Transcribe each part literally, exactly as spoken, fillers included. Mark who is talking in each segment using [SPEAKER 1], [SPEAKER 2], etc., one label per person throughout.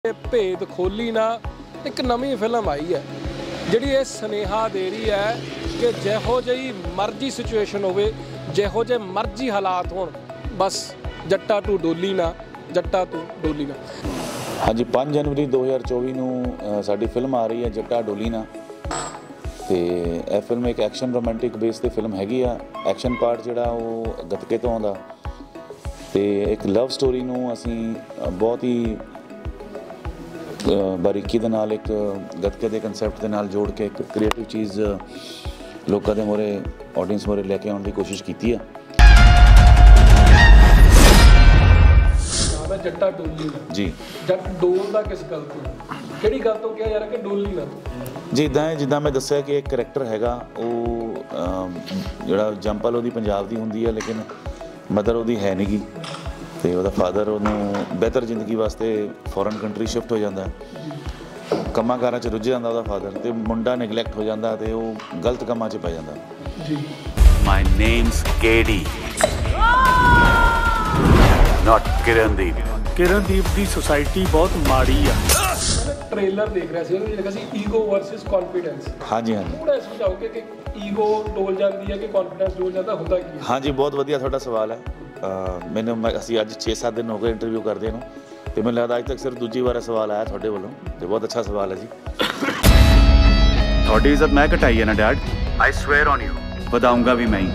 [SPEAKER 1] भेद खोली ना एक नवी फिल्म आई है जिहड़ी ये सुनेहा दे रही है कि जिहो जी मर्जी सिचुएशन होवे जिहो जे मर्जी हालात होण बस जट्टा टू डोली ना जट्टा टू डोली ना।
[SPEAKER 2] हाँ जी पाँच जनवरी दो हज़ार चौबी नूं साडी फिल्म आ रही है जट्टा डोली ना ते यह फिल्म एक एक्शन रोमांटिक बेस ते फिल्म हैगी आ। एक्शन पार्ट जिहड़ा वो गतके तो आउंदा ते एक लव स्टोरी नूं असीं बहुत ही बारीकी दे नाल एक गतके दे कंसैप्ट दे नाल जोड़ के एक क्रिएटिव चीज़ लोगों के मोरे ऑडियंस मोरे लैके आने की कोशिश की है।
[SPEAKER 1] जट्टा डोली
[SPEAKER 2] जी
[SPEAKER 1] जट डोल दा किस गल तो किहड़ी गल तो क्या यार कि डोली ना
[SPEAKER 2] जी इदां है जिद्दां मैं दस्सिया कि एक करैक्टर हैगा वो जिहड़ा जंपल ओहदी पंजाब दी हुंदी है लेकिन मदर ओहदी है नहीं गी ते ओहदा फादर ओहनूं बेहतर जिंदगी वास्ते फॉरन कंट्री शिफ्ट हो जाता है। ਕੰਮਾਂ ਕਾਰਾਂ 'ਚ रुझ ਜਾਂਦਾ ਉਹਦਾ ਫਾਦਰ ਤੇ ਮੁੰਡਾ ਨੈਗਲੈਕਟ ਹੋ ਜਾਂਦਾ ਤੇ ਉਹ ਗਲਤ ਕੰਮਾਂ 'ਚ ਪੈ ਜਾਂਦਾ ਜੀ।
[SPEAKER 3] My name's KD not Kirandeep. Kirandeep ਦੀ ਸੁਸਾਇਟੀ ਬਹੁਤ ਮਾੜੀ ਆ।
[SPEAKER 1] ट्रेलर देख रहा सी ਉਹਨੂੰ ਲਿਖਿਆ ਸੀ ਈਗੋ ਵਰਸਸ ਕੌਨਫੀਡੈਂਸ।
[SPEAKER 2] ਹਾਂਜੀ ਹਾਂਜੀ
[SPEAKER 1] ਥੋੜਾ ਸਮਝਾਓਗੇ ਕਿ ਈਗੋ ਡੋਲ ਜਾਂਦੀ ਹੈ ਕਿ ਕੌਨਫੀਡੈਂਸ ਡੋਲ ਜਾਂਦਾ ਹੁੰਦਾ ਕੀ ਹੈ?
[SPEAKER 2] ਹਾਂਜੀ ਬਹੁਤ ਵਧੀਆ ਤੁਹਾਡਾ ਸਵਾਲ ਹੈ। ਮੈਨੂੰ ਅਸੀਂ ਅੱਜ ਛੇ ਸੱਤ ਦਿਨ ਹੋ ਗਏ ਇੰਟਰਵਿਊ ਕਰਦੇ ਨੂੰ ਤੇ ਮੈਨੂੰ ਲੱਗਦਾ ਅੱਜ ਤੱਕ ਸਿਰਫ ਦੂਜੀ ਵਾਰ ਸਵਾਲ ਆਇਆ ਤੁਹਾਡੇ ਵੱਲੋਂ ਤੇ ਬਹੁਤ ਅੱਛਾ ਸਵਾਲ ਹੈ ਜੀ।
[SPEAKER 3] ਤੁਹਾਡੀ ਇੱਜ਼ਤ ਮੈਂ ਘਟਾਈ ਹੈ ਨਾ dad. I swear on you ਵਧਾਊਂਗਾ ਵੀ ਮੈਂ ਹੀ।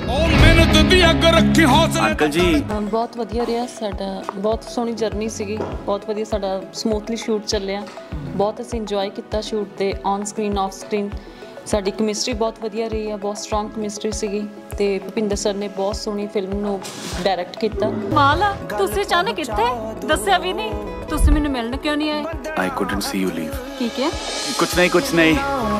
[SPEAKER 3] ਅੰਕਲ ਜੀ
[SPEAKER 4] ਬਹੁਤ ਵਧੀਆ ਰਿਹਾ ਸਾਡਾ ਬਹੁਤ ਸੋਹਣੀ ਜਰਨੀ ਸੀਗੀ ਬਹੁਤ ਵਧੀਆ ਸਾਡਾ ਸਮੂਥਲੀ ਸ਼ੂਟ ਚੱਲਿਆ ਬਹੁਤ ਅਸੀਂ ਇੰਜੋਏ ਕੀਤਾ ਸ਼ੂਟ ਤੇ ਔਨ ਸਕਰੀਨ ਆਫ ਸਕਰੀਨ ਸਾਡੀ ਕੈਮਿਸਟਰੀ ਬਹੁਤ ਵਧੀਆ ਰਹੀ ਆ ਬਹੁਤ ਸਟਰੋਂਗ ਕੈਮਿਸਟਰੀ ਸੀਗੀ ਤੇ ਭੁਪਿੰਦਰ ਸਰ ਨੇ ਬਹੁਤ ਸੋਹਣੀ ਫਿਲਮ ਨੂੰ ਡਾਇਰੈਕਟ ਕੀਤਾ। ਮਾਲਾ ਤੁਸੀਂ ਅਚਾਨਕ ਕਿੱਥੇ ਦੱਸਿਆ ਵੀ ਨਹੀਂ ਤੁਸੀਂ ਮੈਨੂੰ ਮਿਲਣ ਕਿਉਂ ਨਹੀਂ ਆਏ?
[SPEAKER 3] I couldn't see you leave.
[SPEAKER 4] ਠੀਕ ਹੈ
[SPEAKER 3] ਕੁਛ ਨਹੀਂ ਕੁਛ ਨਹੀਂ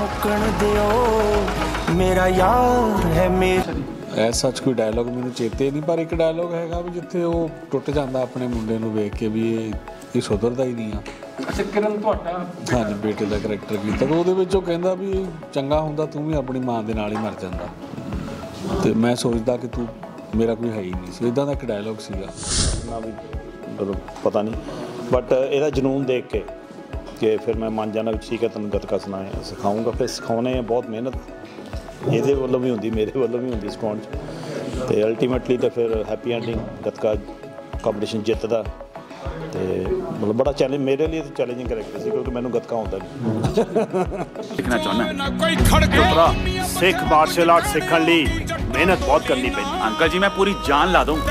[SPEAKER 5] ਮੇਰਾ ਯਾਰ ਹੈ ਮੇਰਾ
[SPEAKER 6] ਐਸਾ ਸੱਚ ਕੋਈ ਡਾਇਲੋਗ ਮੈਨੂੰ ਚੇਤੇ ਨਹੀਂ ਪਰ ਇੱਕ ਡਾਇਲੋਗ ਹੈਗਾ ਵੀ ਜਿੱਥੇ ਉਹ ਟੁੱਟ ਜਾਂਦਾ ਆਪਣੇ ਮੁੰਡੇ ਨੂੰ ਵੇਖ ਕੇ ਵੀ ਇਹ ਇਹ ਸੁਧਰਦਾ ਹੀ ਨਹੀਂ ਆ।
[SPEAKER 1] ਅੱਛਾ ਕਿਰਨ ਤੁਹਾਡਾ
[SPEAKER 6] ਹਾਂਜੀ ਬੇਟੇ ਦਾ ਕਰੈਕਟਰ ਕੀਤਾ ਤਾਂ ਉਹਦੇ ਵਿੱਚ ਉਹ ਕਹਿੰਦਾ ਵੀ ਚੰਗਾ ਹੁੰਦਾ ਤੂੰ ਵੀ ਆਪਣੀ ਮਾਂ ਦੇ ਨਾਲ ਹੀ ਮਰ ਜਾਂਦਾ ਤੇ ਮੈਂ ਸੋਚਦਾ ਕਿ ਤੂੰ ਮੇਰਾ ਕੋਈ ਹੈ ਹੀ ਨਹੀਂ ਸੀ। ਇੱਦਾਂ ਦਾ ਇੱਕ ਡਾਇਲੋਗ ਸੀਗਾ
[SPEAKER 7] ਨਾ ਵੀ ਪਤਾ ਨਹੀਂ ਬਟ ਇਹਦਾ ਜਨੂਨ ਦੇਖ ਕੇ ਕਿ ਫਿਰ ਮੈਂ ਮੰਨ ਜਾਣਾ ਵੀ ਠੀਕ ਹੈ ਤੈਨੂੰ ਗੱਤਕਾ ਸੁਣਾਇਆ ਸਿਖਾਊਂਗਾ ਫਿਰ ਸਿਖਾਉਣੇ ਬਹੁਤ ਮਿਹਨਤ ਇਹਦੇ ਵੱਲੋਂ ਵੀ ਹੁੰਦੀ ਮੇਰੇ ਵੱਲੋਂ ਵੀ ਹੁੰਦੀ ਸਿਖਾਉਣ 'ਚ ਤੇ ਅਲਟੀਮੇਟਲੀ ਤਾਂ ਫਿਰ ਹੈਪੀ ਐਂਡਿੰਗ ਗੱਤਕਾ ਕੰਪੀਟੀਸ਼ਨ ਜਿੱਤਦਾ ਤੇ ਮਤਲਬ ਬੜਾ ਚੈਲੰਜ ਮੇਰੇ ਲਈ ਚੈਲੰਜਿੰਗ ਕਰੈਕਟਰ ਸੀ ਕਿਉਂਕਿ ਮੈਨੂੰ ਗੱਤਕਾ ਆਉਂਦਾ ਨਹੀਂ।
[SPEAKER 3] ਸਿੱਖਣਾ ਚਾਹੁੰਦਾ ਕੋਈ ਖੜਕਾ ਸਿੱਖ ਮਾਰਸ਼ਲ ਆਰਟ ਸਿੱਖਣ ਲਈ ਮਿਹਨਤ ਬਹੁਤ ਕਰਨੀ ਪੈਂਦੀ। ਅੰਕਲ ਜੀ ਮੈਂ ਪੂਰੀ ਜਾਨ ਲਾ ਦੂੰ।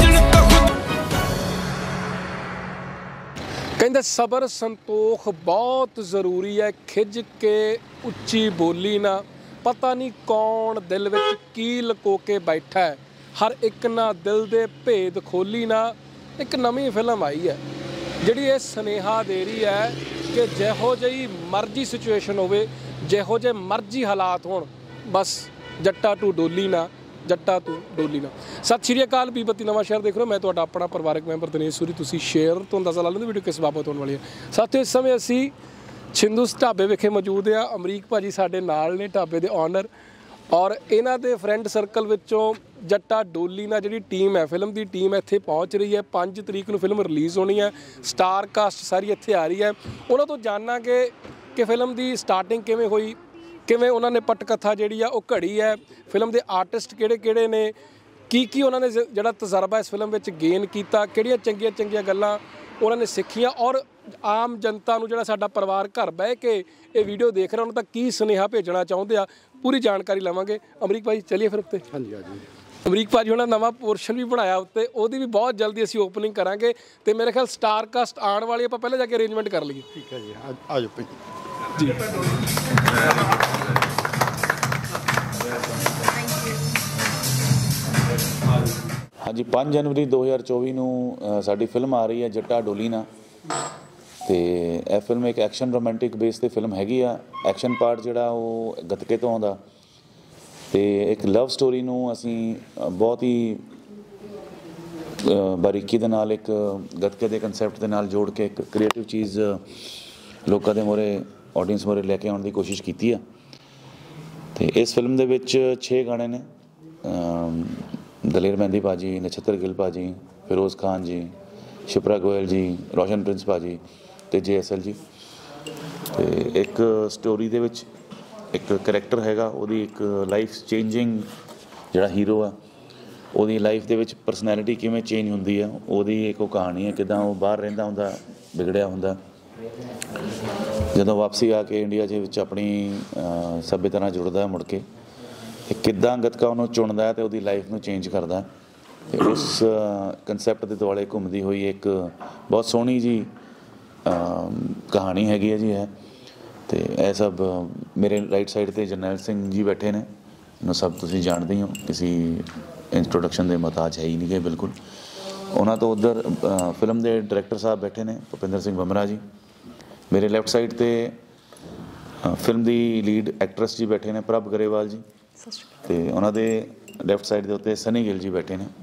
[SPEAKER 1] ਕਹਿੰਦੇ ਸਬਰ ਸੰਤੋਖ ਬਹੁਤ ਜ਼ਰੂਰੀ ਹੈ ਖਿੱਚ ਕੇ ਉੱਚੀ ਬੋਲੀ ਨਾ ਪਤਾ ਨਹੀਂ ਕੌਣ ਦਿਲ ਵਿੱਚ ਕੀ ਲੁਕੋ ਕੇ ਬੈਠਾ ਹੈ ਹਰ ਇੱਕ ਨਾ ਦਿਲ ਦੇ ਭੇਦ ਖੋਲੀ ਨਾ ਇੱਕ ਨਵੀਂ ਫਿਲਮ ਆਈ ਹੈ ਜਿਹੜੀ ਇਹ ਸੁਨੇਹਾ ਦੇ ਰਹੀ ਹੈ ਕਿ ਜਿਹੋ ਜਿਹੀ ਮਰਜ਼ੀ ਸਿਚੁਏਸ਼ਨ ਹੋਵੇ ਜਿਹੋ ਜਿਹੇ ਮਰਜ਼ੀ ਹਾਲਾਤ ਹੋਣ ਬਸ ਜੱਟਾ ਟੂ ਡੋਲੀ ਨਾ ਜੱਟਾ ਟੂ ਡੋਲੀ ਨਾ। ਸਤਿ ਸ਼੍ਰੀ ਅਕਾਲ ਬੀ ਬੱਤੀ ਨਵਾਂ ਸ਼ਹਿਰ ਦੇਖ ਰਹੇ ਹੋ ਮੈਂ ਤੁਹਾਡਾ ਆਪਣਾ ਪਰਿਵਾਰਕ ਮੈਂਬਰ ਦਿਨੇਸ਼ ਸੂਰੀ। ਤੁਸੀਂ ਸ਼ੇਅਰ ਤੋਂ ਅੰਦਾਜ਼ਾ ਲਾ ਲੈਂਦੇ ਵੀਡੀਓ ਕਿਸ ਬਾਬਤ ਹੋਣ ਵਾਲੀ ਹੈ। ਸਾਥੀਓ ਇਸ ਸਮੇਂ ਅਸੀਂ ਛਿੰਦੂਸ ਢਾਬੇ ਵਿਖੇ ਮੌਜੂਦ ਆ। ਅਮਰੀਕ ਭਾਜੀ ਸਾਡੇ ਨਾਲ ਨੇ ਢਾਬੇ ਦੇ ਓਨਰ ਔਰ ਇਹਨਾਂ ਦੇ ਫਰੈਂਡ ਸਰਕਲ ਵਿੱਚੋਂ ਜੱਟਾ ਡੋਲੀ ਨਾਲ ਜਿਹੜੀ ਟੀਮ ਹੈ ਫਿਲਮ ਦੀ ਟੀਮ ਇੱਥੇ ਪਹੁੰਚ ਰਹੀ ਹੈ। ਪੰਜ ਤਰੀਕ ਨੂੰ ਫਿਲਮ ਰਿਲੀਜ਼ ਹੋਣੀ ਹੈ। ਸਟਾਰ ਕਾਸਟ ਸਾਰੀ ਇੱਥੇ ਆ ਰਹੀ ਹੈ। ਉਹਨਾਂ ਤੋਂ ਜਾਣਾਂਗੇ ਕਿ ਫਿਲਮ ਦੀ ਸਟਾਰਟਿੰਗ ਕਿਵੇਂ ਹੋਈ ਕਿਵੇਂ ਉਹਨਾਂ ਨੇ ਪਟਕਥਾ ਜਿਹੜੀ ਆ ਉਹ ਘੜੀ ਹੈ ਫਿਲਮ ਦੇ ਆਰਟਿਸਟ ਕਿਹੜੇ ਕਿਹੜੇ ਨੇ ਕੀ ਕੀ ਉਹਨਾਂ ਨੇ ਜਿਹੜਾ ਤਜਰਬਾ ਇਸ ਫਿਲਮ ਵਿੱਚ ਗੇਨ ਕੀਤਾ ਕਿਹੜੀਆਂ ਚੰਗੀਆਂ ਚੰਗੀਆਂ ਗੱਲਾਂ ਉਹਨਾਂ ਨੇ ਸਿੱਖੀਆਂ ਔਰ ਆਮ ਜਨਤਾ ਨੂੰ ਜਿਹੜਾ ਸਾਡਾ ਪਰਿਵਾਰ ਘਰ ਬਹਿ ਕੇ ਇਹ ਵੀਡੀਓ ਦੇਖ ਰਿਹਾ ਉਹਨਾਂ ਤੱਕ ਕੀ ਸੁਨੇਹਾ ਭੇਜਣਾ ਚਾਹੁੰਦੇ ਆ ਪੂਰੀ ਜਾਣਕਾਰੀ ਲਵਾਂਗੇ। ਅਮਰੀਕ ਭਾਜੀ ਚੱਲੀਏ ਫਿਰ ਉੱਤੇ। ਹਾਂਜੀ ਹਾਂਜੀ ਅਮਰੀਕ ਭਾਜੀ ਉਹਨਾਂ ਨਵਾਂ ਪੋਰਸ਼ਨ ਵੀ ਬਣਾਇਆ ਉੱਤੇ ਉਹਦੀ ਵੀ ਬਹੁਤ ਜਲਦੀ ਅਸੀਂ ਓਪਨਿੰਗ ਕਰਾਂਗੇ ਤੇ ਮੇਰੇ ਖਿਆਲ ਸਟਾਰ ਕਾਸਟ ਆਉਣ ਵਾਲੀ ਆਪਾਂ ਪਹਿਲਾਂ ਜਾ ਕੇ ਅਰੇਂਜਮੈਂਟ ਕਰ ਲਈਏ।
[SPEAKER 7] ਠੀਕ ਹੈ ਜੀ ਆ ਜਾਓ ਭਾਈ ਜੀ।
[SPEAKER 2] हाँ जी पाँच जनवरी दो हज़ार चौबी नूं साडी फिल्म आ रही है जट्टा डोली ना ते यह फिल्म एक एक्शन रोमांटिक बेस ते फिल्म हैगी आ। एक्शन पार्ट जिहड़ा वो गतके तो आउंदा ते एक लव स्टोरी नूं असीं बहुत ही बारीकी दे नाल एक गतके दे कंसैप्ट दे नाल जोड़ के एक क्रिएटिव चीज़ लोगों के मोरे ऑडियंस मोरे लैके आने की कोशिश की है। ते इस फिल्म दे विच छे गाने ने दलेर मेहंदी भाजी नछत्तर गिल भाजी फिरोज़ खान जी शिप्रा गोयल जी रोशन प्रिंस भाजी ਤੇ ਜੇ ਐਸ ਐਲ ਜੀ। ਤੇ ਇੱਕ ਸਟੋਰੀ ਦੇ ਵਿੱਚ ਇੱਕ ਕਰੈਕਟਰ ਹੈਗਾ, ਉਹਦੀ ਇੱਕ ਲਾਈਫ ਚੇਂਜਿੰਗ ਜਿਹੜਾ ਹੀਰੋ ਆ ਉਹਦੀ ਲਾਈਫ ਦੇ ਵਿੱਚ ਪਰਸਨੈਲਿਟੀ ਕਿਵੇਂ ਚੇਂਜ ਹੁੰਦੀ ਆ, ਉਹਦੀ ਇੱਕ ਉਹ ਕਹਾਣੀ ਹੈ ਕਿੱਦਾਂ ਉਹ ਬਾਹਰ ਰਹਿੰਦਾ ਹੁੰਦਾ, ਵਿਗੜਿਆ ਹੁੰਦਾ, ਜਦੋਂ ਵਾਪਸੀ ਆ ਕੇ ਇੰਡੀਆ ਦੇ ਵਿੱਚ ਆਪਣੀ ਸਭਿਅਤਾ ਨਾਲ ਜੁੜਦਾ ਮੁੜ ਕੇ, ਤੇ ਕਿੱਦਾਂ ਗੱਤਕਾ ਉਹਨੂੰ ਚੁਣਦਾ ਹੈ ਤੇ ਉਹਦੀ ਲਾਈਫ ਨੂੰ ਚੇਂਜ ਕਰਦਾ। ਤੇ ਉਸ ਕੰਸੈਪਟ ਦੇ ਦੁਆਲੇ ਘੁੰਮਦੀ ਹੋਈ ਇੱਕ ਬਹੁਤ ਸੋਹਣੀ ਜੀ ਕਹਾਣੀ ਹੈਗੀ ਹੈ ਜੀ ਇਹ। ਤੇ ਇਹ ਸਭ ਮੇਰੇ ਰਾਈਟ ਸਾਈਡ 'ਤੇ ਜਰਨੈਲ ਸਿੰਘ ਜੀ ਬੈਠੇ ਨੇ, ਇਹਨੂੰ ਸਭ ਤੁਸੀਂ ਜਾਣਦੇ ਹੋ, ਕਿਸੇ ਇੰਟਰੋਡਕਸ਼ਨ ਦੇ ਮੁਹਤਾਜ ਹੈ ਹੀ ਨਹੀਂ ਗਏ ਬਿਲਕੁਲ। ਉਹਨਾਂ ਤੋਂ ਉੱਧਰ ਫਿਲਮ ਦੇ ਡਾਇਰੈਕਟਰ ਸਾਹਿਬ ਬੈਠੇ ਨੇ ਭੁਪਿੰਦਰ ਸਿੰਘ ਬਮਰਾ ਜੀ। ਮੇਰੇ ਲੈਫਟ ਸਾਈਡ 'ਤੇ ਫਿਲਮ ਦੀ ਲੀਡ ਐਕਟਰੈਸ ਜੀ ਬੈਠੇ ਨੇ ਪ੍ਰਭ ਗਰੇਵਾਲ ਜੀ, ਤੇ ਉਹਨਾਂ ਦੇ ਲੈਫਟ ਸਾਈਡ ਦੇ ਉੱਤੇ ਸਨੀ ਗਿੱਲ ਜੀ ਬੈਠੇ ਨੇ।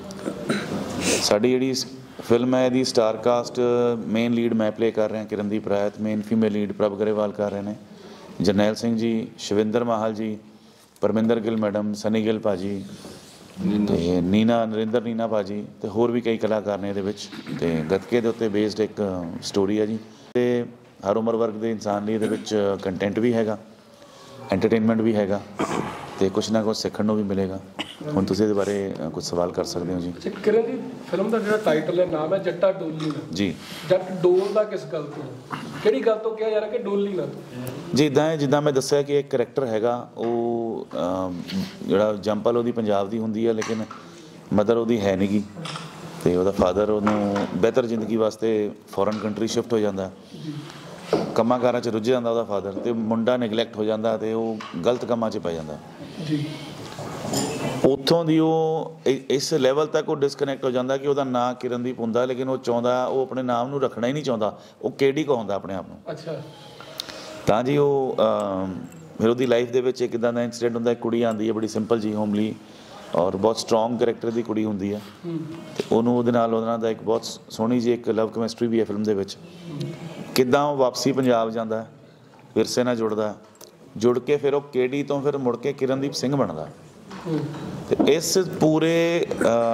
[SPEAKER 2] ਸਾਡੀ ਜਿਹੜੀ ਫਿਲਮ ਹੈ ਇਹਦੀ ਸਟਾਰ ਕਾਸਟ ਮੇਨ ਲੀਡ ਮੈਂ ਪਲੇ ਕਰ ਰਿਹਾ Kirandeep Rait, main female lead Prabh Grewal ਕਰ ਰਹੇ ਨੇ, ਜਰਨੈਲ ਸਿੰਘ ਜੀ, ਸ਼ਿਵਿੰਦਰ ਮਾਹਲ ਜੀ, ਪਰਮਿੰਦਰ ਗਿੱਲ ਮੈਡਮ, ਸਨੀ ਗਿੱਲ ਭਾਜੀ, ਤੇ ਨੀਨਾ ਨਰਿੰਦਰ ਨੀਨਾ ਭਾਜੀ, ਤੇ ਹੋਰ ਵੀ ਕਈ ਕਲਾਕਾਰ ਨੇ ਇਹਦੇ ਵਿੱਚ। ਤੇ ਗੱਤਕੇ ਦੇ ਉੱਤੇ ਬੇਸਡ ਇੱਕ ਸਟੋਰੀ ਹੈ ਜੀ, ਤੇ ਹਰ ਉਮਰ ਵਰਗ ਦੇ ਇਨਸਾਨ ਲਈ ਇਹਦੇ ਵਿੱਚ ਕੰਟੈਂਟ ਵੀ ਹੈਗਾ, ਐਂਟਰਟੇਨਮੈਂਟ ਵੀ ਹੈਗਾ, ਤੇ ਕੁਛ ਨਾ ਕੁਛ ਸਿੱਖਣ ਨੂੰ ਵੀ ਮਿਲੇਗਾ। ਹੁਣ ਤੁਸੀਂ ਇਹਦੇ ਬਾਰੇ ਕੁਝ ਸਵਾਲ ਕਰ ਸਕਦੇ ਹੋ ਜੀ।
[SPEAKER 1] ਕਿਰਨ ਦੀ ਫਿਲਮ ਦਾ ਜਿਹੜਾ ਟਾਈਟਲ ਹੈ, ਨਾਮ ਹੈ ਜੱਟਾ ਡੋਲੀ ਨਾ
[SPEAKER 2] ਜੀ।
[SPEAKER 1] ਜੱਟ ਡੋਲਦਾ ਕਿਸ ਗੱਲ ਤੋਂ, ਕਿਹੜੀ ਗੱਲ ਤੋਂ ਕਿਹਾ ਜਾ ਰਿਹਾ ਕਿ ਡੋਲੀ ਨਾ?
[SPEAKER 2] ਜੀ ਇੱਦਾਂ ਹੈ, ਜਿੱਦਾਂ ਮੈਂ ਦੱਸਿਆ ਕਿ ਇੱਕ ਕਰੈਕਟਰ ਹੈਗਾ, ਉਹ ਜਿਹੜਾ ਜੰਪਲ ਉਹਦੀ ਪੰਜਾਬ ਦੀ ਹੁੰਦੀ ਹੈ, ਲੇਕਿਨ ਮਦਰ ਉਹਦੀ ਹੈ ਨਹੀਂ ਗੀ, ਤੇ ਉਹਦਾ ਫਾਦਰ ਉਹਨੂੰ ਬਿਹਤਰ ਜ਼ਿੰਦਗੀ ਵਾਸਤੇ ਫੋਰਨ ਕੰਟਰੀ ਸ਼ਿਫਟ ਹੋ ਜਾਂਦਾ, ਕੰਮਾਂ ਕਾਰਾਂ 'ਚ ਰੁੱਝ ਜਾਂਦਾ ਉਹਦਾ ਫਾਦਰ, ਤੇ ਮੁੰਡਾ ਨਿਗਲੈਕਟ ਹੋ ਜਾਂਦਾ ਤੇ ਉਹ ਗਲਤ ਕੰਮਾਂ 'ਚ ਪੈ ਜਾਂਦਾ ਜੀ। ਉੱਥੋਂ ਦੀ ਉਹ ਇਸ ਲੈਵਲ ਤੱਕ ਉਹ ਡਿਸਕਨੈਕਟ ਹੋ ਜਾਂਦਾ ਕਿ ਉਹਦਾ ਨਾਂ ਕਿਰਨਦੀਪ ਹੁੰਦਾ, ਲੇਕਿਨ ਉਹ ਚਾਹੁੰਦਾ, ਉਹ ਆਪਣੇ ਨਾਮ ਨੂੰ ਰੱਖਣਾ ਹੀ ਨਹੀਂ ਚਾਹੁੰਦਾ, ਉਹ ਕੇਡੀ ਕਹਾਉਂਦਾ ਆਪਣੇ ਆਪ ਨੂੰ। ਅੱਛਾ। ਤਾਂ ਜੀ ਉਹ ਫਿਰ ਉਹਦੀ ਲਾਈਫ ਦੇ ਵਿੱਚ ਇੱਕ ਇੱਦਾਂ ਦਾ ਇੰਸੀਡੈਂਟ ਹੁੰਦਾ, ਇੱਕ ਕੁੜੀ ਆਉਂਦੀ ਹੈ ਬੜੀ ਸਿੰਪਲ ਜੀ, ਹੋਮਲੀ ਔਰ ਬਹੁਤ ਸਟਰੋਂਗ ਕਰੈਕਟਰ ਦੀ ਕੁੜੀ ਹੁੰਦੀ ਹੈ, ਅਤੇ ਉਹਨੂੰ ਉਹਦੇ ਨਾਲ ਉਹਨਾਂ ਦਾ ਇੱਕ ਬਹੁਤ ਸੋਹਣੀ ਜਿਹੀ ਇੱਕ ਲਵ ਕੈਮਿਸਟਰੀ ਵੀ ਹੈ ਫਿਲਮ ਦੇ ਵਿੱਚ। ਕਿੱਦਾਂ ਉਹ ਵਾਪਸੀ ਪੰਜਾਬ ਜਾਂਦਾ, ਵਿਰਸੇ ਨਾਲ ਜੁੜਦਾ, ਜੁੜ ਕੇ ਫਿਰ ਉਹ ਕੇਡੀ ਤੋਂ ਫਿਰ ਮੁੜ ਕੇ ਕਿਰਨਦੀਪ ਸਿੰਘ ਬਣਦਾ। ਤੇ ਇਸ ਪੂਰੇ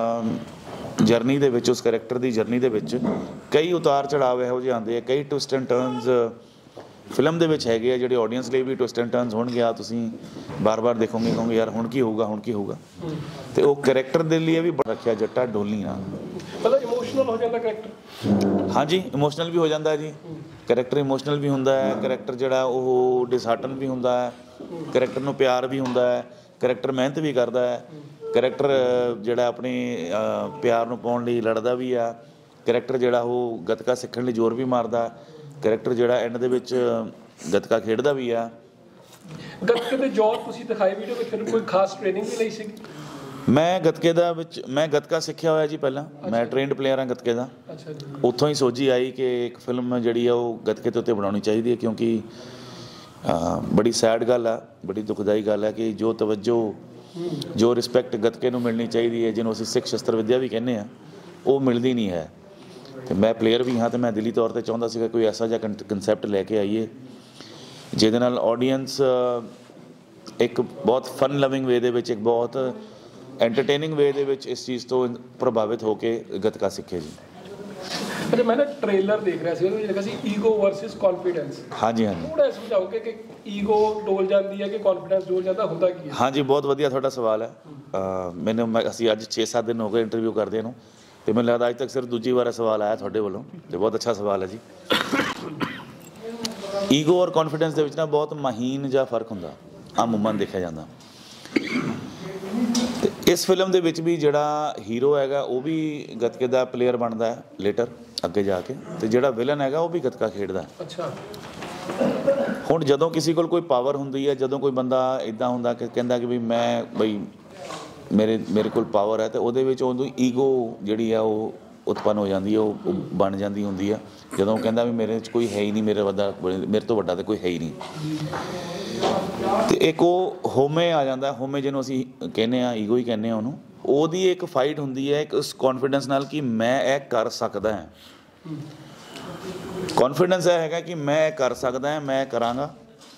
[SPEAKER 2] ਜਰਨੀ ਦੇ ਵਿੱਚ, ਉਸ ਕਰੈਕਟਰ ਦੀ ਜਰਨੀ ਦੇ ਵਿੱਚ ਕਈ ਉਤਾਰ ਚੜਾਵ ਇਹੋ ਜਿਹੇ ਆਉਂਦੇ ਆ, ਕਈ ਟਵਿਸਟ ਐਂਡ ਟਰਨਸ ਫਿਲਮ ਦੇ ਵਿੱਚ ਹੈਗੇ ਆ, ਜਿਹੜੇ ਆਡੀਅנס ਲਈ ਵੀ ਟਵਿਸਟ ਐਂਡ ਟਰਨਸ ਹੋਣਗੇ। ਆ ਤੁਸੀਂ ਬਾਰ-ਬਾਰ ਦੇਖੋਗੇ, ਕਹੋਗੇ ਯਾਰ ਹੁਣ ਕੀ ਹੋਊਗਾ, ਹੁਣ ਕੀ ਹੋਊਗਾ। ਤੇ ਉਹ ਕਰੈਕਟਰ ਦੇ ਲਈ ਵੀ ਰੱਖਿਆ ਜੱਟਾ ਡੋਲੀਆਂ।
[SPEAKER 1] ਮਤਲਬ ਇਮੋਸ਼ਨਲ ਹੋ ਜਾਂਦਾ ਕਰੈਕਟਰ? ਹਾਂਜੀ,
[SPEAKER 2] ਇਮੋਸ਼ਨਲ ਵੀ ਹੋ ਜਾਂਦਾ ਜੀ, ਕਰੈਕਟਰ ਇਮੋਸ਼ਨਲ ਵੀ ਹੁੰਦਾ ਹੈ, ਕਰੈਕਟਰ ਜਿਹੜਾ ਉਹ ਡਿਸਹਾਰਟਨ ਵੀ ਹੁੰਦਾ ਹੈ, ਕਰੈਕਟਰ ਨੂੰ ਪਿਆਰ ਵੀ ਹੁੰਦਾ ਹੈ, ਕਰੈਕਟਰ ਮਿਹਨਤ ਵੀ ਕਰਦਾ ਹੈ, ਕਰੈਕਟਰ ਜਿਹੜਾ ਆਪਣੀ ਪਿਆਰ ਨੂੰ ਪਾਉਣ ਲਈ ਲੜਦਾ ਵੀ ਆ, ਕਰੈਕਟਰ ਜਿਹੜਾ ਉਹ ਗੱਤਕਾ ਸਿੱਖਣ ਲਈ ਜ਼ੋਰ ਵੀ ਮਾਰਦਾ, ਕਰੈਕਟਰ ਜਿਹੜਾ ਐਂਡ ਦੇ ਵਿੱਚ ਗੱਤਕਾ ਖੇਡਦਾ ਵੀ ਆ।
[SPEAKER 1] ਗੱਤਕੇ ਦੇ ਜੋਰ ਤੁਸੀਂ ਦਿਖਾਏ ਵੀਡੀਓ ਵਿੱਚ, ਫਿਰ ਕੋਈ ਖਾਸ ਟ੍ਰੇਨਿੰਗ ਵੀ ਲਈ ਸੀ?
[SPEAKER 2] ਮੈਂ ਗੱਤਕੇ ਦਾ ਵਿੱਚ ਮੈਂ ਗੱਤਕਾ ਸਿੱਖਿਆ ਹੋਇਆ ਜੀ ਪਹਿਲਾਂ, ਮੈਂ ਟ੍ਰੇਨਡ ਪਲੇਅਰ ਹਾਂ ਗੱਤਕੇ ਦਾ। ਅੱਛਾ ਜੀ। ਉੱਥੋਂ ਹੀ ਸੋਝੀ ਆਈ ਕਿ ਇੱਕ ਫਿਲਮ ਜਿਹੜੀ ਆ ਉਹ ਗੱਤਕੇ ਦੇ ਉੱਤੇ ਬਣਾਉਣੀ ਚਾਹੀਦੀ ਹੈ, ਕਿਉਂਕਿ ਬੜੀ ਸੈਡ ਗੱਲ ਆ, ਬੜੀ ਦੁਖਦਾਈ ਗੱਲ ਹੈ ਕਿ ਜੋ ਤਵੱਜੋ, ਜੋ ਰਿਸਪੈਕਟ ਗੱਤਕੇ ਨੂੰ ਮਿਲਣੀ ਚਾਹੀਦੀ ਹੈ, ਜਿਹਨੂੰ ਅਸੀਂ ਸਿੱਖ ਸ਼ਸਤਰ ਵਿੱਦਿਆ ਵੀ ਕਹਿੰਦੇ ਹਾਂ, ਉਹ ਮਿਲਦੀ ਨਹੀਂ ਹੈ। ਅਤੇ ਮੈਂ ਪਲੇਅਰ ਵੀ ਹਾਂ, ਅਤੇ ਮੈਂ ਦਿਲੀ ਤੌਰ 'ਤੇ ਚਾਹੁੰਦਾ ਸੀਗਾ ਕੋਈ ਐਸਾ ਜਿਹਾ ਕੰ ਕੰਸੈਪਟ ਲੈ ਕੇ ਆਈਏ ਜਿਹਦੇ ਨਾਲ ਆਡੀਅנס ਇੱਕ ਬਹੁਤ ਫਨ ਲਵਿੰਗ ਵੇ ਦੇ ਵਿੱਚ, ਇੱਕ ਬਹੁਤ ਐਂਟਰਟੇਨਿੰਗ ਵੇ ਦੇ ਵਿੱਚ ਇਸ ਚੀਜ਼ ਤੋਂ ਪ੍ਰਭਾਵਿਤ ਹੋ ਕੇ ਗੱਤਕਾ ਸਿੱਖੇ ਜੀ।
[SPEAKER 1] ਅੱਛਾ, ਮੈਂ ਨਾ ਟ੍ਰੇਲਰ ਦੇਖ ਰਿਹਾ ਸੀ, ਉਹਦੇ ਵਿੱਚ ਲਿਖਿਆ ਸੀ ਈਗੋ ਵਰਸਸ ਕੌਨਫੀਡੈਂਸ। ਹਾਂਜੀ ਹਾਂਜੀ, ਥੋੜਾ ਸਮਝਾਓਗੇ ਕਿ ਈਗੋ ਡੋਲ ਜਾਂਦੀ ਹੈ ਕਿ ਕੌਨਫੀਡੈਂਸ ਡੋਲ ਜਾਂਦਾ, ਹੁੰਦਾ ਕੀ ਹੈ?
[SPEAKER 2] ਹਾਂਜੀ, ਬਹੁਤ ਵਧੀਆ ਤੁਹਾਡਾ ਸਵਾਲ ਹੈ। ਮੈਨੂੰ ਅਸੀਂ ਅੱਜ ਛੇ ਸੱਤ ਦਿਨ ਹੋ ਗਏ ਇੰਟਰਵਿਊ ਕਰਦੇ ਨੂੰ, ਅਤੇ ਮੈਨੂੰ ਲੱਗਦਾ ਅੱਜ ਤੱਕ ਸਿਰਫ ਦੂਜੀ ਵਾਰ ਸਵਾਲ ਆਇਆ ਤੁਹਾਡੇ ਵੱਲੋਂ, ਅਤੇ ਬਹੁਤ ਅੱਛਾ ਸਵਾਲ ਹੈ ਜੀ। ਈਗੋ ਔਰ ਕੌਨਫੀਡੈਂਸ ਦੇ ਵਿੱਚ ਨਾ ਬਹੁਤ ਮਹੀਨ ਜਿਹਾ ਫਰਕ ਹੁੰਦਾ, ਆਮੂਮਨ ਦੇਖਿਆ ਜਾਂਦਾ। ਅਤੇ ਇਸ ਫਿਲਮ ਦੇ ਵਿੱਚ ਵੀ ਜਿਹੜਾ ਹੀਰੋ ਹੈਗਾ ਉਹ ਵੀ ਗੱਤਕੇ ਦਾ ਪਲੇਅਰ ਬਣਦਾ ਹੈ ਲੇਟਰ ਅੱਗੇ ਜਾ ਕੇ, ਅਤੇ ਜਿਹੜਾ ਵਿਲਨ ਹੈਗਾ ਉਹ ਵੀ ਗੱਤਕਾ ਖੇਡਦਾ। ਅੱਛਾ। ਹੁਣ ਜਦੋਂ ਕਿਸੇ ਕੋਲ ਕੋਈ ਪਾਵਰ ਹੁੰਦੀ ਹੈ, ਜਦੋਂ ਕੋਈ ਬੰਦਾ ਇੱਦਾਂ ਹੁੰਦਾ ਕਿ ਕਹਿੰਦਾ ਕਿ ਵੀ ਮੈਂ ਬਈ ਮੇਰੇ ਮੇਰੇ ਕੋਲ ਪਾਵਰ ਹੈ, ਅਤੇ ਉਹਦੇ ਵਿੱਚ ਉਦੋਂ ਈਗੋ ਜਿਹੜੀ ਆ ਉਹ ਉਤਪੰਨ ਹੋ ਜਾਂਦੀ ਹੈ, ਉਹ ਬਣ ਜਾਂਦੀ ਹੁੰਦੀ ਆ। ਜਦੋਂ ਉਹ ਕਹਿੰਦਾ ਵੀ ਮੇਰੇ 'ਚ ਕੋਈ ਹੈ ਹੀ ਨਹੀਂ, ਮੇਰੇ ਵੱਡਾ ਮੇਰੇ ਤੋਂ ਵੱਡਾ ਤਾਂ ਕੋਈ ਹੈ ਹੀ ਨਹੀਂ। ਅਤੇ ਇੱਕ ਉਹ ਹੋਮੇ ਆ ਜਾਂਦਾ, ਹੋਮੇ ਜਿਹਨੂੰ ਅਸੀਂ ਕਹਿੰਦੇ ਹਾਂ, ਈਗੋ ਹੀ ਕਹਿੰਦੇ ਹਾਂ ਉਹਨੂੰ। ਉਹਦੀ ਇੱਕ ਫਾਈਟ ਹੁੰਦੀ ਹੈ ਇੱਕ ਉਸ ਕੌਨਫੀਡੈਂਸ ਨਾਲ ਕਿ ਮੈਂ ਇਹ ਕਰ ਸਕਦਾ ਹਾਂ। ਕੌਨਫੀਡੈਂਸ ਇਹ ਹੈਗਾ ਕਿ ਮੈਂ ਇਹ ਕਰ ਸਕਦਾ ਹਾਂ, ਮੈਂ ਕਰਾਂਗਾ,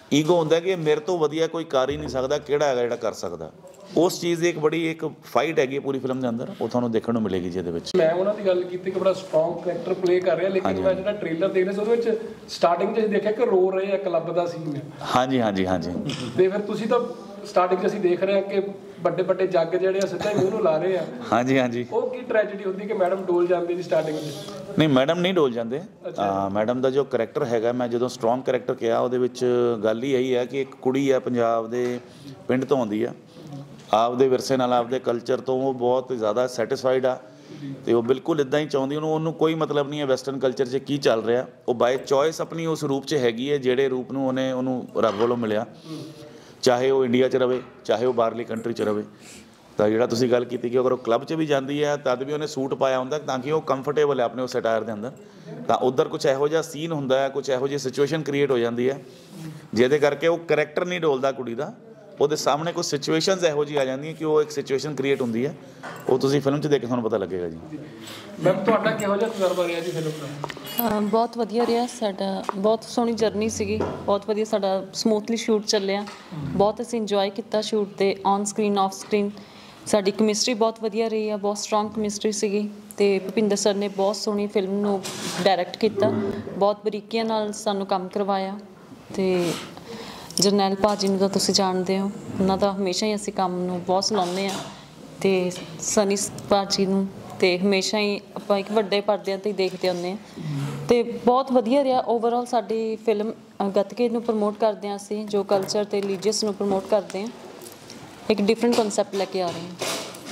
[SPEAKER 2] ਈਗੋ ਹੁੰਦਾ ਕਿ ਮੇਰੇ ਤੋਂ ਵਧੀਆ ਕੋਈ ਕਰ ਹੀ ਨਹੀਂ ਸਕਦਾ, ਕਿਹੜਾ ਹੈਗਾ ਜਿਹੜਾ ਕਰ ਸਕਦਾ। ਉਸ ਚੀਜ਼ ਦੀ ਇੱਕ ਬੜੀ ਇੱਕ ਫਾਈਟ ਹੈਗੀ ਪੂਰੀ ਫਿਲਮ ਦੇ ਅੰਦਰ, ਉਹ ਤੁਹਾਨੂੰ ਦੇਖਣ ਨੂੰ ਮਿਲੇਗੀ ਜਿਹਦੇ ਵਿੱਚ।
[SPEAKER 1] ਮੈਂ ਉਹਨਾਂ ਦੀ ਗੱਲ ਕੀਤੀ ਕਿ ਬੜਾ ਸਟਰੋਂਗ ਕਰੈਕਟਰ ਪਲੇ ਕਰ ਰਿਹਾ, ਲੇਕਿਨ ਮੈਂ ਜਿਹੜਾ ਟ੍ਰੇਲਰ ਦੇਖ ਰਿਹਾ ਸੀ ਉਹਦੇ ਵਿੱਚ ਸਟਾਰਟਿੰਗ 'ਚ ਅਸੀਂ ਦੇਖਿਆ ਕਿ ਰੋ ਰਹੇ ਆ, ਕਲੱਬ ਦਾ ਸੀਨ।
[SPEAKER 2] ਹਾਂਜੀ ਹਾਂਜੀ ਹਾਂਜੀ।
[SPEAKER 1] ਤੇ ਫਿਰ ਤੁਸੀਂ ਤਾਂ ਸਟਾਰਟਿੰਗ 'ਚ ਅਸੀਂ ਦੇਖ ਰਹੇ ਹਾਂ ਕਿ ਵੱਡੇ ਵੱਡੇ ਜੱਗ ਜਿਹੜੇ ਆ ਸਿੱਧਾ ਹੀ ਮੂੰਹ ਨੂੰ ਲਾ ਰਹੇ ਆ।
[SPEAKER 2] ਹਾਂਜੀ ਹਾਂਜੀ।
[SPEAKER 1] ਉਹ ਕੀ ਟ੍ਰੈਜੇਡੀ ਹੁੰਦੀ ਕਿ ਮੈਡਮ ਡੋਲ ਜਾਂਦੀ ਜੀ ਸਟਾਰਟਿੰਗ 'ਚ?
[SPEAKER 2] ਨਹੀਂ, ਮੈਡਮ ਨਹੀਂ ਡੋਲ ਜਾਂਦੇ। ਮੈਡਮ ਦਾ ਜੋ ਕਰੈਕਟਰ ਹੈਗਾ, ਮੈਂ ਜਦੋਂ ਸਟਰੋਂਗ ਕਰੈਕਟਰ ਕਿਹਾ ਉਹਦੇ ਵਿੱਚ ਗੱਲ ਹੀ ਇਹੀ ਹੈ ਕਿ ਇੱਕ ਕੁੜੀ ਆ, ਪੰਜਾਬ ਦੇ ਪਿੰਡ ਤੋਂ ਆਉਂਦੀ ਆ, ਆਪਦੇ ਵਿਰਸੇ ਨਾਲ ਆਪਦੇ ਕਲਚਰ ਤੋਂ ਉਹ ਬਹੁਤ ਜ਼ਿਆਦਾ ਸੈਟਿਸਫਾਈਡ ਆ, ਅਤੇ ਉਹ ਬਿਲਕੁਲ ਇੱਦਾਂ ਹੀ ਚਾਹੁੰਦੀ, ਉਹਨੂੰ ਉਹਨੂੰ ਕੋਈ ਮਤਲਬ ਨਹੀਂ ਹੈ ਵੈਸਟਰਨ ਕਲਚਰ 'ਚ ਕੀ ਚੱਲ ਰਿਹਾ। ਉਹ ਬਾਏ ਚੋਇਸ ਆਪਣੀ ਉਸ ਰੂਪ 'ਚ ਹੈਗੀ ਹੈ ਜਿਹੜੇ ਰੂਪ ਨੂੰ ਉਹਨੇ ਉਹਨੂੰ ਰੱਬ ਵੱਲੋਂ ਮਿਲਿਆ, ਚਾਹੇ ਉਹ ਇੰਡੀਆ 'ਚ ਰਵੇ, ਚਾਹੇ ਉਹ ਬਾਹਰਲੀ ਕੰਟਰੀ 'ਚ ਰਵੇ। ਤਾਂ ਜਿਹੜਾ ਤੁਸੀਂ ਗੱਲ ਕੀਤੀ ਕਿ ਅਗਰ ਉਹ ਕਲੱਬ 'ਚ ਵੀ ਜਾਂਦੀ ਹੈ ਤਦ ਵੀ ਉਹਨੇ ਸੂਟ ਪਾਇਆ ਹੁੰਦਾ ਤਾਂ ਕਿ ਉਹ ਕੰਫਰਟੇਬਲ ਹੈ ਆਪਣੇ ਉਸ ਅਟਾਇਰ ਦੇ ਅੰਦਰ। ਤਾਂ ਉੱਧਰ ਕੁਛ ਇਹੋ ਜਿਹਾ ਸੀਨ ਹੁੰਦਾ ਹੈ, ਕੁਛ ਇਹੋ ਜਿਹੀ ਸਿਚੁਏਸ਼ਨ ਕ੍ਰੀਏਟ ਹੋ ਜਾਂਦੀ ਹੈ ਜਿਹਦੇ ਕਰਕੇ ਉਹ ਕਰੈਕਟਰ ਨਹੀਂ ਡੋਲਦਾ ਕੁੜੀ ਦਾ, ਉਹਦੇ ਸਾਹਮਣੇ ਕੁਛ ਸਿਚੁਏਸ਼ਨਸ ਇਹੋ ਜਿਹੀ ਆ ਜਾਂਦੀਆਂ ਕਿ ਉਹ ਇੱਕ ਸਿਚੁਏਸ਼ਨ ਕ੍ਰੀਏਟ ਹੁੰਦੀ ਹੈ। ਉਹ ਤੁਸੀਂ ਫਿਲਮ 'ਚ ਦੇਖ ਕੇ ਤੁਹਾਨੂੰ ਪਤਾ ਲੱਗੇਗਾ ਜੀ।
[SPEAKER 1] ਮੈਮ ਤੁਹਾਡਾ ਕਿਹੋ ਜਿਹਾ ਤਜਰਬਾ ਰਿਹਾ ਜੀ ਫਿਲਮ ਦਾ?
[SPEAKER 4] ਬਹੁਤ ਵਧੀਆ ਰਿਹਾ ਸਾਡਾ, ਬਹੁਤ ਸੋਹਣੀ ਜਰਨੀ ਸੀਗੀ, ਬਹੁਤ ਵਧੀਆ ਸਾਡਾ ਸਮੂਥਲੀ ਸ਼ੂਟ ਚੱਲਿਆ, ਬਹੁਤ ਅਸੀਂ ਇੰਜੋਏ ਕੀਤਾ ਸ਼ੂਟ 'ਤੇ, ਔਨ ਸਕਰੀਨ ਆਫ ਸਕਰੀਨ ਸਾਡੀ ਕੈਮਿਸਟਰੀ ਬਹੁਤ ਵਧੀਆ ਰਹੀ ਆ, ਬਹੁਤ ਸਟਰੋਂਗ ਕੈਮਿਸਟਰੀ ਸੀਗੀ। ਅਤੇ ਭੁਪਿੰਦਰ ਸਰ ਨੇ ਬਹੁਤ ਸੋਹਣੀ ਫਿਲਮ ਨੂੰ ਡਾਇਰੈਕਟ ਕੀਤਾ, ਬਹੁਤ ਬਰੀਕੀਆਂ ਨਾਲ ਸਾਨੂੰ ਕੰਮ ਕਰਵਾਇਆ। ਅਤੇ ਜਰਨੈਲ ਭਾਜੀ ਨੂੰ ਤਾਂ ਤੁਸੀਂ ਜਾਣਦੇ ਹੋ, ਉਹਨਾਂ ਦਾ ਹਮੇਸ਼ਾ ਹੀ ਅਸੀਂ ਕੰਮ ਨੂੰ ਬਹੁਤ ਸਲਾਹੁੰਦੇ ਹਾਂ, ਅਤੇ ਸਨੀ ਭਾਜੀ ਨੂੰ ਅਤੇ ਹਮੇਸ਼ਾ ਹੀ ਆਪਾਂ ਇੱਕ ਵੱਡੇ ਪਰਦਿਆਂ 'ਤੇ ਹੀ ਦੇਖਦੇ ਹੁੰਦੇ ਹਾਂ। ਅਤੇ ਬਹੁਤ ਵਧੀਆ ਰਿਹਾ ਓਵਰਆਲ ਸਾਡੀ ਫਿਲਮ। ਗੱਤਕੇ ਨੂੰ ਪ੍ਰਮੋਟ ਕਰਦੇ ਹਾਂ ਅਸੀਂ, ਜੋ ਕਲਚਰ ਅਤੇ ਰਿਲੀਜੀਅਸ ਨੂੰ ਪ੍ਰਮੋਟ ਕਰਦੇ ਹਾਂ, ਇੱਕ ਡਿਫਰੈਂਟ ਕਨਸੈਪਟ ਲੈ ਕੇ ਆ ਰਹੇ ਹਾਂ।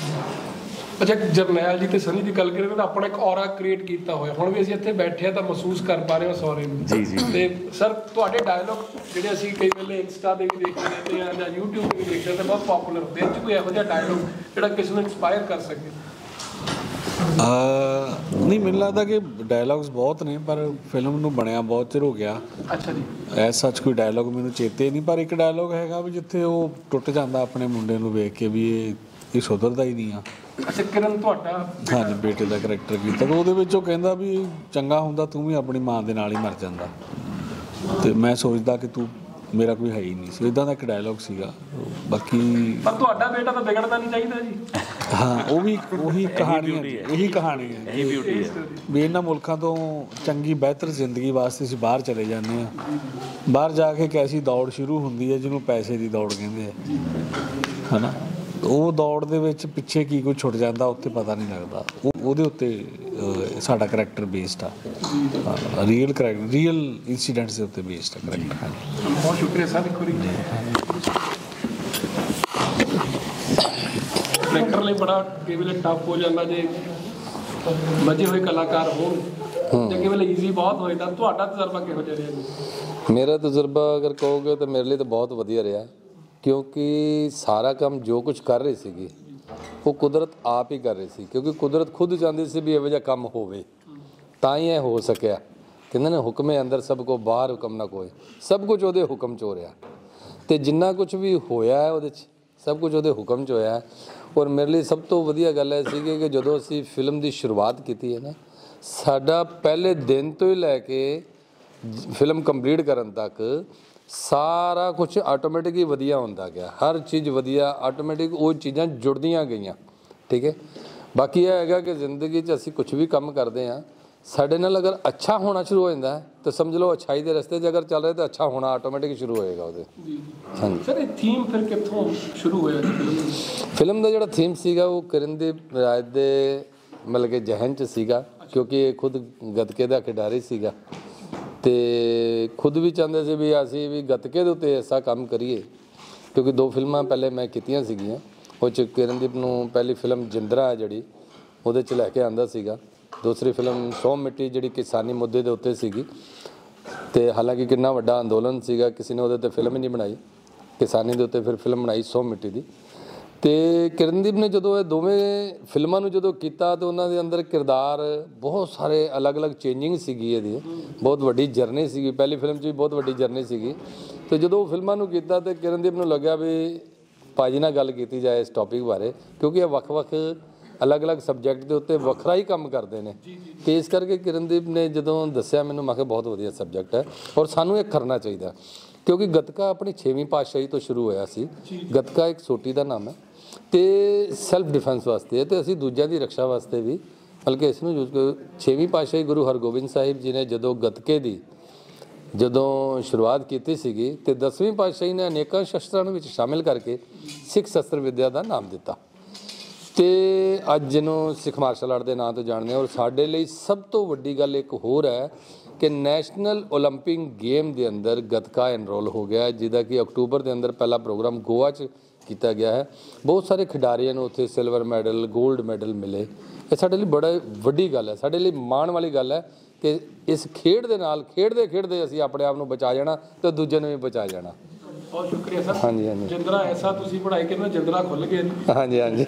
[SPEAKER 1] ਅੱਛਾ, ਜਰਨੈਲ ਜੀ ਤੇ ਸਨੀ ਦੀ ਗੱਲ ਕਰੀਏ ਤਾਂ ਆਪਣਾ ਇੱਕ ਔਰਾ ਕ੍ਰੀਏਟ ਕੀਤਾ ਹੋਇਆ, ਹੁਣ ਵੀ ਅਸੀਂ ਇੱਥੇ ਬੈਠੇ ਆ ਤਾਂ ਮਹਿਸੂਸ ਕਰ ਪਾ ਰਹੇ ਹਾਂ ਸੌਰੇ ਨੂੰ।
[SPEAKER 2] ਜੀ ਜੀ।
[SPEAKER 1] ਤੇ ਸਰ ਤੁਹਾਡੇ ਡਾਇਲੋਗ ਜਿਹੜੇ ਅਸੀਂ ਕਈ ਵੇਲੇ ਇੰਸਟਾ 'ਤੇ ਵੀ ਦੇਖਦੇ ਰਹਿੰਦੇ ਹਾਂ ਜਾਂ ਯੂਟਿਊਬ 'ਤੇ ਵੀ ਦੇਖਦੇ ਹਾਂ, ਤਾਂ ਬਹੁਤ ਪਾਪੂਲਰ ਹੁੰਦੇ। ਇਹ 'ਚ ਕੋਈ ਇਹੋ ਜਿਹਾ ਡਾਇਲੋਗ ਜਿਹੜਾ ਕਿਸੇ ਨੂੰ ਇੰਸਪਾਇਰ ਕਰ ਸਕੇ?
[SPEAKER 6] ਨਹੀਂ, ਮੈਨੂੰ ਲੱਗਦਾ ਕਿ ਡਾਇਲੋਗਸ ਬਹੁਤ ਨੇ, ਪਰ ਫਿਲਮ ਨੂੰ ਬਣਿਆ ਬਹੁਤ ਚਿਰ ਹੋ ਗਿਆ।
[SPEAKER 1] ਅੱਛਾ ਜੀ।
[SPEAKER 6] ਐਸ ਸੱਚ ਕੋਈ ਡਾਇਲੋਗ ਮੈਨੂੰ ਚੇਤੇ ਨਹੀਂ, ਪਰ ਇੱਕ ਡਾਇਲੋਗ ਹੈਗਾ ਵੀ ਜਿੱਥੇ ਉਹ ਟੁੱਟ ਜਾਂਦਾ ਆਪਣੇ ਮੁੰਡੇ ਨੂੰ ਵੇਖ ਕੇ ਵੀ ਇਹ ਇਹ ਸੁਧਰਦਾ ਹੀ ਨਹੀਂ ਆ।
[SPEAKER 1] ਅੱਛਾ, ਕਿਰਨ ਤੁਹਾਡਾ?
[SPEAKER 6] ਹਾਂਜੀ, ਬੇਟੇ ਦਾ ਕਰੈਕਟਰ ਕੀਤਾ, ਤਾਂ ਉਹਦੇ ਵਿੱਚ ਉਹ ਕਹਿੰਦਾ ਵੀ ਚੰਗਾ ਹੁੰਦਾ ਤੂੰ ਵੀ ਆਪਣੀ ਮਾਂ ਦੇ ਨਾਲ ਹੀ ਮਰ ਜਾਂਦਾ, ਅਤੇ ਮੈਂ ਸੋਚਦਾ ਕਿ ਤੂੰ ਮੇਰਾ ਕੋਈ ਹੈ ਹੀ ਨਹੀਂ ਸੀ। ਇੱਦਾਂ ਦਾ ਇੱਕ ਡਾਇਲੋਗ ਸੀਗਾ। ਬਾਕੀ
[SPEAKER 1] ਪਰ ਤੁਹਾਡਾ ਬੇਟਾ ਤਾਂ ਵਿਗੜਨਾ ਨਹੀਂ ਚਾਹੀਦਾ ਜੀ।
[SPEAKER 6] ਹਾਂ, ਉਹ ਵੀ ਉਹੀ ਕਹਾਣੀ ਹੈ, ਇਹੀ ਕਹਾਣੀ ਹੈ ਵੀ ਇਹਨਾਂ ਮੁਲਕਾਂ ਤੋਂ ਚੰਗੀ ਬਿਹਤਰ ਜ਼ਿੰਦਗੀ ਵਾਸਤੇ ਅਸੀਂ ਬਾਹਰ ਚਲੇ ਜਾਂਦੇ ਹਾਂ। ਬਾਹਰ ਜਾ ਕੇ ਇੱਕ ਐਸੀ ਦੌੜ ਸ਼ੁਰੂ ਹੁੰਦੀ ਹੈ ਜਿਹਨੂੰ ਪੈਸੇ ਦੀ ਦੌੜ ਕਹਿੰਦੇ ਆ, ਹੈ ਨਾ। ਉਹ ਦੌੜ ਦੇ ਵਿੱਚ ਪਿੱਛੇ ਕੀ ਕੁਝ ਛੁੱਟ ਜਾਂਦਾ ਉੱਥੇ ਪਤਾ ਨਹੀਂ ਲੱਗਦਾ। ਉਹ ਉਹਦੇ ਉੱਤੇ ਸਾਡਾ ਕਰੈਕਟਰ ਬੇਸਡ ਆ, ਰੀਅਲ ਕਰੈਕਟਰ, ਰੀਅਲ ਇੰਸੀਡੈਂਟਸ ਦੇ ਉੱਤੇ ਬੇਸਡ ਆ ਕਰੈਕਟਰ।
[SPEAKER 1] ਬਹੁਤ ਸ਼ੁਕਰੀਆ ਸਰ। ਇੱਕ ਵਾਰੀ ਕਰੈਕਟਰ ਲਈ ਬੜਾ ਕਈ ਵੇਲੇ ਟਫ ਹੋ ਜਾਂਦਾ ਜੇ ਬਚੇ ਹੋਏ ਕਲਾਕਾਰ ਹੋਣ, ਜਾਂ ਕਈ ਵੇਲੇ ਈਜ਼ੀ ਬਹੁਤ ਹੋ ਜਾਂਦਾ। ਤੁਹਾਡਾ ਤਜਰਬਾ ਕਿਹੋ ਜਿਹਾ ਰਿਹਾ ਜੀ?
[SPEAKER 8] ਮੇਰਾ ਤਜਰਬਾ ਅਗਰ ਕਹੋਗੇ ਤਾਂ ਮੇਰੇ ਲਈ ਤਾਂ ਬਹੁਤ ਵਧੀਆ ਰਿਹਾ, ਕਿਉਂਕਿ ਸਾਰਾ ਕੰਮ ਜੋ ਕੁਝ ਕਰ ਰਹੀ ਸੀਗੀ ਉਹ ਕੁਦਰਤ ਆਪ ਹੀ ਕਰ ਰਹੀ ਸੀ, ਕਿਉਂਕਿ ਕੁਦਰਤ ਖੁਦ ਚਾਹੁੰਦੀ ਸੀ ਵੀ ਇਹੋ ਜਿਹਾ ਕੰਮ ਹੋਵੇ, ਤਾਂ ਹੀ ਇਹ ਹੋ ਸਕਿਆ। ਕਹਿੰਦੇ ਨੇ ਹੁਕਮੇ ਅੰਦਰ ਸਭ ਕੋ ਬਾਹਰ ਹੁਕਮ ਨਾ ਕੋਈ, ਸਭ ਕੁਝ ਉਹਦੇ ਹੁਕਮ 'ਚ ਹੋ ਰਿਹਾ, ਅਤੇ ਜਿੰਨਾ ਕੁਝ ਵੀ ਹੋਇਆ ਹੈ ਉਹਦੇ 'ਚ ਸਭ ਕੁਝ ਉਹਦੇ ਹੁਕਮ 'ਚ ਹੋਇਆ। ਔਰ ਮੇਰੇ ਲਈ ਸਭ ਤੋਂ ਵਧੀਆ ਗੱਲ ਇਹ ਸੀਗੀ ਕਿ ਜਦੋਂ ਅਸੀਂ ਫਿਲਮ ਦੀ ਸ਼ੁਰੂਆਤ ਕੀਤੀ ਹੈ ਨਾ, ਸਾਡਾ ਪਹਿਲੇ ਦਿਨ ਤੋਂ ਹੀ ਲੈ ਕੇ ਫਿਲਮ ਕੰਪਲੀਟ ਕਰਨ ਤੱਕ ਸਾਰਾ ਕੁਛ ਆਟੋਮੈਟਿਕ ਹੀ ਵਧੀਆ ਹੁੰਦਾ ਗਿਆ, ਹਰ ਚੀਜ਼ ਵਧੀਆ ਆਟੋਮੈਟਿਕ ਉਹ ਚੀਜ਼ਾਂ ਜੁੜਦੀਆਂ ਗਈਆਂ। ਠੀਕ ਹੈ। ਬਾਕੀ ਇਹ ਹੈਗਾ ਕਿ ਜ਼ਿੰਦਗੀ 'ਚ ਅਸੀਂ ਕੁਛ ਵੀ ਕੰਮ ਕਰਦੇ ਹਾਂ, ਸਾਡੇ ਨਾਲ ਅਗਰ ਅੱਛਾ ਹੋਣਾ ਸ਼ੁਰੂ ਹੋ ਜਾਂਦਾ ਤਾਂ ਸਮਝ ਲਓ ਅੱਛਾਈ ਦੇ ਰਸਤੇ 'ਚ ਅਗਰ ਚੱਲ ਰਹੇ ਤਾਂ ਅੱਛਾ ਹੋਣਾ ਆਟੋਮੈਟਿਕ ਸ਼ੁਰੂ ਹੋਏਗਾ ਉਹਦੇ। ਹਾਂਜੀ
[SPEAKER 1] ਸਰ, ਇਹ ਥੀਮ ਫਿਰ ਕਿੱਥੋਂ ਸ਼ੁਰੂ ਹੋਇਆ ਜੀ?
[SPEAKER 8] ਫਿਲਮ ਦਾ ਜਿਹੜਾ ਥੀਮ ਸੀਗਾ ਉਹ ਕਿਰਨਦੀਪ ਰਾਜ ਦੇ ਮਤਲਬ ਕਿ ਜਹਨ 'ਚ ਸੀਗਾ, ਕਿਉਂਕਿ ਇਹ ਖੁਦ ਗੱਤਕੇ ਦਾ ਖਿਡਾਰੀ ਸੀਗਾ, ਅਤੇ ਖੁਦ ਵੀ ਚਾਹੁੰਦੇ ਸੀ ਵੀ ਅਸੀਂ ਵੀ ਗੱਤਕੇ ਦੇ ਉੱਤੇ ਐਸਾ ਕੰਮ ਕਰੀਏ, ਕਿਉਂਕਿ ਦੋ ਫਿਲਮਾਂ ਪਹਿਲੇ ਮੈਂ ਕੀਤੀਆਂ ਸੀਗੀਆਂ। ਉਹ 'ਚ ਕਿਰਨਦੀਪ ਨੂੰ ਪਹਿਲੀ ਫਿਲਮ ਜਿੰਦਰਾ ਹੈ ਜਿਹੜੀ ਉਹਦੇ 'ਚ ਲੈ ਕੇ ਆਉਂਦਾ ਸੀਗਾ, ਦੂਸਰੀ ਫਿਲਮ ਸੌ ਮਿੱਟੀ ਜਿਹੜੀ ਕਿਸਾਨੀ ਮੁੱਦੇ ਦੇ ਉੱਤੇ ਸੀਗੀ, ਅਤੇ ਹਾਲਾਂਕਿ ਕਿੰਨਾ ਵੱਡਾ ਅੰਦੋਲਨ ਸੀਗਾ, ਕਿਸੇ ਨੇ ਉਹਦੇ 'ਤੇ ਫਿਲਮ ਹੀ ਨਹੀਂ ਬਣਾਈ, ਕਿਸਾਨੀ ਦੇ ਉੱਤੇ ਫਿਰ ਫਿਲਮ ਬਣਾਈ ਸੌ ਮਿੱਟੀ ਦੀ। ਅਤੇ ਕਿਰਨਦੀਪ ਨੇ ਜਦੋਂ ਇਹ ਦੋਵੇਂ ਫਿਲਮਾਂ ਨੂੰ ਜਦੋਂ ਕੀਤਾ ਤਾਂ ਉਹਨਾਂ ਦੇ ਅੰਦਰ ਕਿਰਦਾਰ ਬਹੁਤ ਸਾਰੇ ਅਲੱਗ-ਅਲੱਗ ਚੇਂਜਿੰਗ ਸੀਗੀ, ਇਹਦੀ ਬਹੁਤ ਵੱਡੀ ਜਰਨੀ ਸੀਗੀ, ਪਹਿਲੀ ਫਿਲਮ 'ਚ ਵੀ ਬਹੁਤ ਵੱਡੀ ਜਰਨੀ ਸੀਗੀ। ਅਤੇ ਜਦੋਂ ਉਹ ਫਿਲਮਾਂ ਨੂੰ ਕੀਤਾ ਤਾਂ ਕਿਰਨਦੀਪ ਨੂੰ ਲੱਗਿਆ ਵੀ ਭਾਜੀ ਨਾਲ ਗੱਲ ਕੀਤੀ ਜਾਏ ਇਸ ਟੌਪਿਕ ਬਾਰੇ, ਕਿਉਂਕਿ ਇਹ ਵੱਖ-ਵੱਖ ਅਲੱਗ-ਅਲੱਗ ਸਬਜੈਕਟ ਦੇ ਉੱਤੇ ਵੱਖਰਾ ਹੀ ਕੰਮ ਕਰਦੇ ਨੇ, ਅਤੇ ਇਸ ਕਰਕੇ ਕਿਰਨਦੀਪ ਨੇ ਜਦੋਂ ਦੱਸਿਆ ਮੈਨੂੰ, ਮੈਂ ਕਿਹਾ ਬਹੁਤ ਵਧੀਆ ਸਬਜੈਕਟ ਹੈ ਔਰ ਸਾਨੂੰ ਇਹ ਕਰਨਾ ਚਾਹੀਦਾ। ਕਿਉਂਕਿ ਗੱਤਕਾ ਆਪਣੀ ਛੇਵੀਂ ਪਾਤਸ਼ਾਹੀ ਤੋਂ ਸ਼ੁਰੂ ਹੋਇਆ ਸੀ। ਗੱਤਕਾ ਇੱਕ ਸੋਟੀ ਦਾ ਨਾਮ ਹੈ ਤੇ ਸੈਲਫ ਡਿਫੈਂਸ ਵਾਸਤੇ ਹੈ ਤੇ ਅਸੀਂ ਦੂਜਿਆਂ ਦੀ ਰੱਖਿਆ ਵਾਸਤੇ ਵੀ ਬਲਕਿ ਇਸ ਨੂੰ ਯੂਜ਼ ਕਰ। ਛੇਵੀਂ ਪਾਤਸ਼ਾਹੀ ਗੁਰੂ ਹਰਗੋਬਿੰਦ ਸਾਹਿਬ ਜੀ ਨੇ ਜਦੋਂ ਗੱਤਕੇ ਦੀ ਜਦੋਂ ਸ਼ੁਰੂਆਤ ਕੀਤੀ ਸੀਗੀ ਤੇ ਦਸਵੀਂ ਪਾਤਸ਼ਾਹੀ ਨੇ ਅਨੇਕਾਂ ਸ਼ਸਤਰਾਂ ਨੂੰ ਵਿੱਚ ਸ਼ਾਮਿਲ ਕਰਕੇ ਸਿੱਖ ਸ਼ਸਤਰ ਵਿੱਦਿਆ ਦਾ ਨਾਮ ਦਿੱਤਾ ਤੇ ਅੱਜ ਜਿਹਨੂੰ ਸਿੱਖ ਮਾਰਸ਼ਲ ਆਰਟ ਦੇ ਨਾਂ ਤੋਂ ਜਾਣਦੇ ਹਾਂ। ਔਰ ਸਾਡੇ ਲਈ ਸਭ ਤੋਂ ਵੱਡੀ ਗੱਲ ਇੱਕ ਹੋਰ ਹੈ ਕਿ ਨੈਸ਼ਨਲ ਓਲੰਪਿਕ ਗੇਮ ਦੇ ਅੰਦਰ ਗੱਤਕਾ ਐਨਰੋਲ ਹੋ ਗਿਆ, ਜਿਹਦਾ ਕਿ ਅਕਤੂਬਰ ਦੇ ਅੰਦਰ ਪਹਿਲਾ ਪ੍ਰੋਗਰਾਮ ਗੋਆ 'ਚ ਕੀਤਾ ਗਿਆ ਹੈ। ਬਹੁਤ ਸਾਰੇ ਖਿਡਾਰੀਆਂ ਨੂੰ ਉੱਥੇ ਸਿਲਵਰ ਮੈਡਲ, ਗੋਲਡ ਮੈਡਲ ਮਿਲੇ। ਇਹ ਸਾਡੇ ਲਈ ਬੜਾ ਵੱਡੀ ਗੱਲ ਹੈ, ਸਾਡੇ ਲਈ ਮਾਣ ਵਾਲੀ ਗੱਲ ਹੈ ਕਿ ਇਸ ਖੇਡ ਦੇ ਨਾਲ ਖੇਡਦੇ ਖੇਡਦੇ ਅਸੀਂ ਆਪਣੇ ਆਪ ਨੂੰ ਬਚਾ ਜਾਣਾ ਤੇ ਦੂਜੇ ਨੂੰ ਵੀ ਬਚਾ ਜਾਣਾ।
[SPEAKER 1] ਬਹੁਤ ਸ਼ੁਕਰੀਆ ਸਰ।
[SPEAKER 8] ਹਾਂਜੀ ਹਾਂਜੀ
[SPEAKER 1] ਜਿੰਦਰਾ ਐਸਾ ਤੁਸੀਂ ਪੜ੍ਹਾਈ ਕਿ ਨਾ ਜਿੰਦਰਾ ਖੁੱਲ ਗਿਆ ਜੀ।
[SPEAKER 8] ਹਾਂਜੀ ਹਾਂਜੀ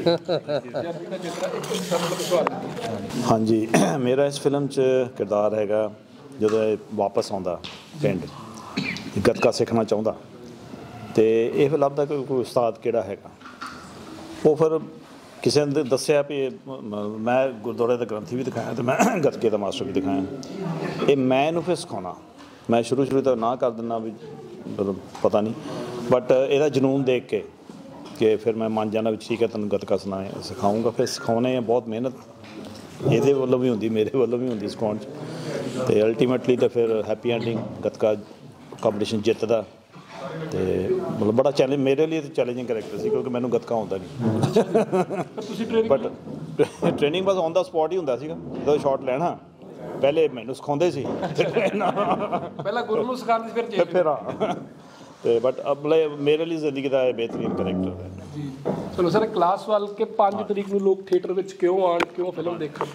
[SPEAKER 7] ਹਾਂਜੀ ਮੇਰਾ ਇਸ ਫਿਲਮ 'ਚ ਕਿਰਦਾਰ ਹੈਗਾ ਜਦੋਂ ਇਹ ਵਾਪਸ ਆਉਂਦਾ ਪਿੰਡ ਗੱਤਕਾ ਸਿੱਖਣਾ ਚਾਹੁੰਦਾ ਤੇ ਇਹ ਫਿਰ ਲੱਭਦਾ ਕਿ ਕੋਈ ਉਸਤਾਦ ਕਿਹੜਾ ਹੈਗਾ। ਉਹ ਫਿਰ ਕਿਸੇ ਨੇ ਦੱਸਿਆ ਵੀ ਮੈਂ ਗੁਰਦੁਆਰੇ ਦਾ ਗ੍ਰੰਥੀ ਵੀ ਦਿਖਾਇਆ ਤੇ ਮੈਂ ਗੱਤਕੇ ਦਾ ਮਾਸਟਰ ਵੀ ਦਿਖਾਇਆ, ਇਹ ਮੈਂ ਇਹਨੂੰ ਫਿਰ ਸਿਖਾਉਣਾ। ਮੈਂ ਸ਼ੁਰੂ ਸ਼ੁਰੂ ਤੋਂ ਨਾ ਕਰ ਦਿੰਦਾ ਵੀ ਮਤਲਬ ਪਤਾ ਨਹੀਂ, ਬਟ ਇਹਦਾ ਜਨੂਨ ਦੇਖ ਕੇ ਕਿ ਫਿਰ ਮੈਂ ਮੰਨ ਜਾਂਦਾ ਵੀ ਠੀਕ ਹੈ ਤੈਨੂੰ ਗੱਤਕਾ ਸੁਣਾ ਸਿਖਾਊਂਗਾ। ਫਿਰ ਸਿਖਾਉਣੇ ਬਹੁਤ ਮਿਹਨਤ ਇਹਦੇ ਵੱਲੋਂ ਵੀ ਹੁੰਦੀ, ਮੇਰੇ ਵੱਲੋਂ ਵੀ ਹੁੰਦੀ ਸਿਖਾਉਣ 'ਚ ਤੇ ਅਲਟੀਮੇਟਲੀ ਤਾਂ ਫਿਰ ਹੈਪੀ ਐਂਡਿੰਗ ਗੱਤਕਾ ਕੰਪੀਟੀਸ਼ਨ ਜਿੱਤਦਾ ਤੇ ਮਤਲਬ ਬੜਾ ਚੈਲੰਜ ਮੇਰੇ ਲਈ ਤਾਂ ਚੈਲੰਜਿੰਗ ਕਰੈਕਟਰ ਸੀ ਕਿਉਂਕਿ ਮੈਨੂੰ ਗੱਤਕਾ ਆਉਂਦਾ ਨਹੀਂ। ਬਟ ਟ੍ਰੇਨਿੰਗ ਬਸ ਔਨ ਦਾ ਸਪੌਟ ਹੀ ਹੁੰਦਾ ਸੀਗਾ। ਜਦੋਂ ਸ਼ਾਟ ਲੈਣਾ ਪਹਿਲੇ ਮੈਨੂੰ ਸਿਖਾਉਂਦੇ ਸੀ
[SPEAKER 1] ਪਹਿਲਾਂ ਗੁਰੂ ਨੂੰ ਸਿਖਾਉਂਦੇ ਫਿਰ
[SPEAKER 7] ਫਿਰ ਹਾਂ ਤੇ ਬਟ ਅਬਲੇ ਮੇਰੇ ਲਈ ਜ਼ਿੰਦਗੀ ਦਾ ਇਹ ਬਿਹਤਰੀਨ ਕਰੈਕਟਰ ਹੈ
[SPEAKER 1] ਜੀ। ਚਲੋ ਸਰ, ਕਲਾਸ ਵਾਲ ਕੇ ਪੰਜ ਤਰੀਕ ਨੂੰ ਲੋਕ ਥੀਏਟਰ ਵਿੱਚ ਕਿਉਂ ਆਉਣ, ਕਿਉਂ ਫਿਲਮ ਦੇਖਣ?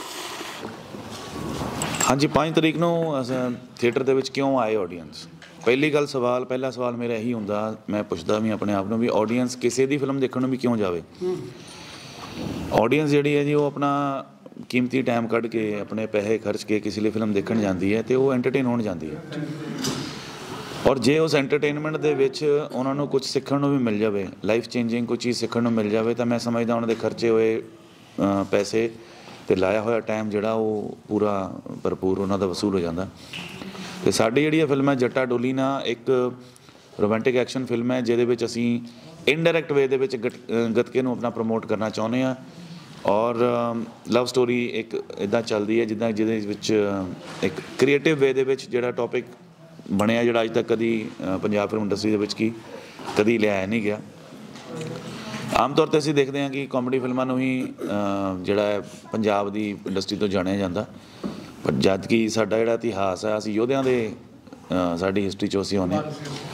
[SPEAKER 2] ਹਾਂਜੀ, ਪੰਜ ਤਰੀਕ ਨੂੰ ਥੀਏਟਰ ਦੇ ਵਿੱਚ ਕਿਉਂ ਆਏ ਆਡੀਅנס? ਪਹਿਲੀ ਗੱਲ ਸਵਾਲ ਪਹਿਲਾ ਸਵਾਲ ਮੇਰਾ ਇਹੀ ਹੁੰਦਾ, ਮੈਂ ਪੁੱਛਦਾ ਵੀ ਆਪਣੇ ਆਪ ਨੂੰ ਵੀ ਆਡੀਅנס ਕਿਸੇ ਦੀ ਫਿਲਮ ਦੇਖਣ ਨੂੰ ਵੀ ਕਿਉਂ ਜਾਵੇ? ਆਡੀਅנס ਜਿਹੜੀ ਹੈ ਜੀ ਉਹ ਆਪਣਾ ਕੀਮਤੀ ਟਾਈਮ ਕੱਢ ਕੇ ਆਪਣੇ ਪੈਸੇ ਖਰਚ ਕੇ ਕਿਸੇ ਲਈ ਫਿਲਮ ਦੇਖਣ ਜਾਂਦੀ ਹੈ ਤੇ ਉਹ ਐਂਟਰਟੇਨ ਹੋਣ ਜਾਂਦੀ ਹੈ। ਔਰ ਜੇ ਉਸ ਐਂਟਰਟੇਨਮੈਂਟ ਦੇ ਵਿੱਚ ਉਹਨਾਂ ਨੂੰ ਕੁਝ ਸਿੱਖਣ ਨੂੰ ਵੀ ਮਿਲ ਜਾਵੇ, ਲਾਈਫ ਚੇਂਜਿੰਗ ਕੋਈ ਚੀਜ਼ ਸਿੱਖਣ ਨੂੰ ਮਿਲ ਜਾਵੇ ਤਾਂ ਮੈਂ ਸਮਝਦਾ ਉਹਨਾਂ ਦੇ ਖਰਚੇ ਹੋਏ ਪੈਸੇ ਅਤੇ ਲਾਇਆ ਹੋਇਆ ਟਾਈਮ ਜਿਹੜਾ ਉਹ ਪੂਰਾ ਭਰਪੂਰ ਉਹਨਾਂ ਦਾ ਵਸੂਲ ਹੋ ਜਾਂਦਾ। ਅਤੇ ਸਾਡੀ ਜਿਹੜੀ ਇਹ ਫਿਲਮ ਹੈ ਜੱਟਾ ਡੋਲੀ ਨਾ ਇੱਕ ਰੋਮਾਂਟਿਕ ਐਕਸ਼ਨ ਫਿਲਮ ਹੈ ਜਿਹਦੇ ਵਿੱਚ ਅਸੀਂ ਇਨਡਾਇਰੈਕਟ ਵੇ ਦੇ ਵਿੱਚ ਗਟ ਗੱਤਕੇ ਨੂੰ ਆਪਣਾ ਪ੍ਰਮੋਟ ਕਰਨਾ ਚਾਹੁੰਦੇ ਹਾਂ। ਔਰ ਲਵ ਸਟੋਰੀ ਇੱਕ ਇੱਦਾਂ ਚੱਲਦੀ ਹੈ ਜਿੱਦਾਂ ਜਿਹਦੇ ਵਿੱਚ ਇੱਕ ਕ੍ਰੀਏਟਿਵ ਵੇ ਦੇ ਵਿੱਚ ਜਿਹੜਾ ਟੌਪਿਕ ਬਣਿਆ, ਜਿਹੜਾ ਅੱਜ ਤੱਕ ਕਦੀ ਪੰਜਾਬ ਫਿਲਮ ਇੰਡਸਟਰੀ ਦੇ ਵਿੱਚ ਕੀ ਕਦੀ ਲਿਆਇਆ ਨਹੀਂ ਗਿਆ। ਆਮ ਤੌਰ 'ਤੇ ਅਸੀਂ ਦੇਖਦੇ ਹਾਂ ਕਿ ਕਾਮੇਡੀ ਫਿਲਮਾਂ ਨੂੰ ਹੀ ਜਿਹੜਾ ਹੈ ਪੰਜਾਬ ਦੀ ਇੰਡਸਟਰੀ ਤੋਂ ਜਾਣਿਆ ਜਾਂਦਾ, ਪਰ ਜਦ ਕਿ ਸਾਡਾ ਜਿਹੜਾ ਇਤਿਹਾਸ ਹੈ ਅਸੀਂ ਯੋਧਿਆਂ ਦੇ ਸਾਡੀ ਹਿਸਟਰੀ 'ਚੋਂ ਅਸੀਂ ਆਉਂਦੇ ਹਾਂ।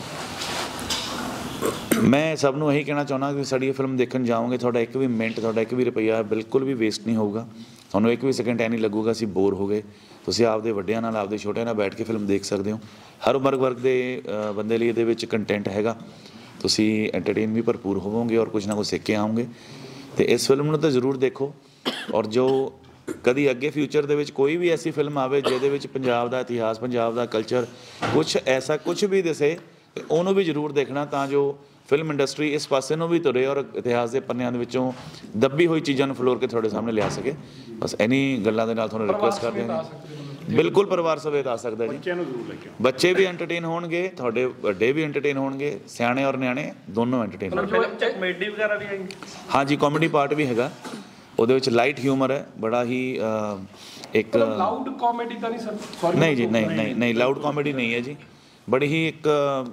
[SPEAKER 2] ਮੈਂ ਸਭ ਨੂੰ ਇਹੀ ਕਹਿਣਾ ਚਾਹੁੰਦਾ ਕਿ ਸਾਡੀ ਇਹ ਫਿਲਮ ਦੇਖਣ ਜਾਓਗੇ, ਤੁਹਾਡਾ ਇੱਕ ਵੀ ਮਿੰਟ, ਤੁਹਾਡਾ ਇੱਕ ਵੀ ਰੁਪਈਆ ਬਿਲਕੁਲ ਵੀ ਵੇਸਟ ਨਹੀਂ ਹੋਊਗਾ। ਤੁਹਾਨੂੰ ਇੱਕ ਵੀ ਸੈਕਿੰਡ ਐ ਨਹੀਂ ਲੱਗੂਗਾ ਅਸੀਂ ਬੋਰ ਹੋ ਗਏ। ਤੁਸੀਂ ਆਪਦੇ ਵੱਡਿਆਂ ਨਾਲ ਆਪਦੇ ਛੋਟਿਆਂ ਨਾਲ ਬੈਠ ਕੇ ਫਿਲਮ ਦੇਖ ਸਕਦੇ ਹੋ। ਹਰ ਉਮਰ ਵਰਗ ਦੇ ਬੰਦੇ ਲਈ ਇਹਦੇ ਵਿੱਚ ਕੰਟੈਂਟ ਹੈਗਾ। ਤੁਸੀਂ ਐਂਟਰਟੇਨ ਵੀ ਭਰਪੂਰ ਹੋਵੋਗੇ ਔਰ ਕੁਝ ਨਾ ਕੁਝ ਸਿੱਖ ਕੇ ਆਓਗੇ। ਅਤੇ ਇਸ ਫਿਲਮ ਨੂੰ ਤਾਂ ਜ਼ਰੂਰ ਦੇਖੋ। ਔਰ ਜੋ ਕਦੀ ਅੱਗੇ ਫਿਊਚਰ ਦੇ ਵਿੱਚ ਕੋਈ ਵੀ ਐਸੀ ਫਿਲਮ ਆਵੇ ਜਿਹਦੇ ਵਿੱਚ ਪੰਜਾਬ ਦਾ ਇਤਿਹਾਸ, ਪੰਜਾਬ ਦਾ ਕਲਚਰ, ਕੁਛ ਐਸਾ ਕੁਛ ਵੀ ਦਿਸੇ, ਉਹਨੂੰ ਵੀ ਜ਼ਰੂਰ ਦੇਖਣਾ ਤਾਂ ਜੋ ਫਿਲਮ ਇੰਡਸਟਰੀ ਇਸ ਪਾਸੇ ਨੂੰ ਵੀ ਤੁਰੇ ਔਰ ਇਤਿਹਾਸ ਦੇ ਪੰਨਿਆਂ ਦੇ ਵਿੱਚੋਂ ਦੱਬੀ ਹੋਈ ਚੀਜ਼ਾਂ ਨੂੰ ਫਲੋਰ ਕੇ ਤੁਹਾਡੇ ਸਾਹਮਣੇ ਲਿਆ ਸਕੇ। ਬਸ ਇਨੀ ਗੱਲਾਂ ਦੇ ਨਾਲ ਤੁਹਾਨੂੰ ਰਿਕੁਐਸਟ ਕਰਦੇ ਹਾਂ। ਬਿਲਕੁਲ ਪਰਿਵਾਰ ਸਮੇਤ ਆ ਸਕਦਾ ਜੀ। ਬੱਚਿਆਂ ਨੂੰ ਜ਼ਰੂਰ ਲੈ ਕੇ ਆਓ। ਬੱਚੇ ਵੀ ਐਂਟਰਟੇਨ ਹੋਣਗੇ, ਤੁਹਾਡੇ ਵੱਡੇ ਵੀ ਐਂਟਰਟੇਨ ਹੋਣਗੇ, ਸਿਆਣੇ ਔਰ ਨਿਆਣੇ ਦੋਨੋਂ ਐਂਟਰਟੇਨ ਹੋਣਗੇ।
[SPEAKER 9] ਕਮੇਡੀ ਵਗੈਰਾ ਵੀ ਹੈ?
[SPEAKER 2] ਹਾਂਜੀ, ਕਾਮੇਡੀ ਪਾਰਟ ਵੀ ਹੈਗਾ। ਉਹਦੇ ਵਿੱਚ ਲਾਈਟ ਹਿਊਮਰ ਹੈ, ਬੜਾ ਹੀ ਇੱਕ
[SPEAKER 1] ਲਾਊਡ ਕਾਮੇਡੀ ਤਾਂ ਨਹੀਂ ਸਰ?
[SPEAKER 2] ਨਹੀਂ ਜੀ, ਨਹੀਂ ਨਹੀਂ ਨਹੀਂ ਲਾਊਡ ਕਾਮੇਡੀ ਨਹੀਂ ਹੈ ਜੀ। ਬੜੀ ਹੀ ਇੱਕ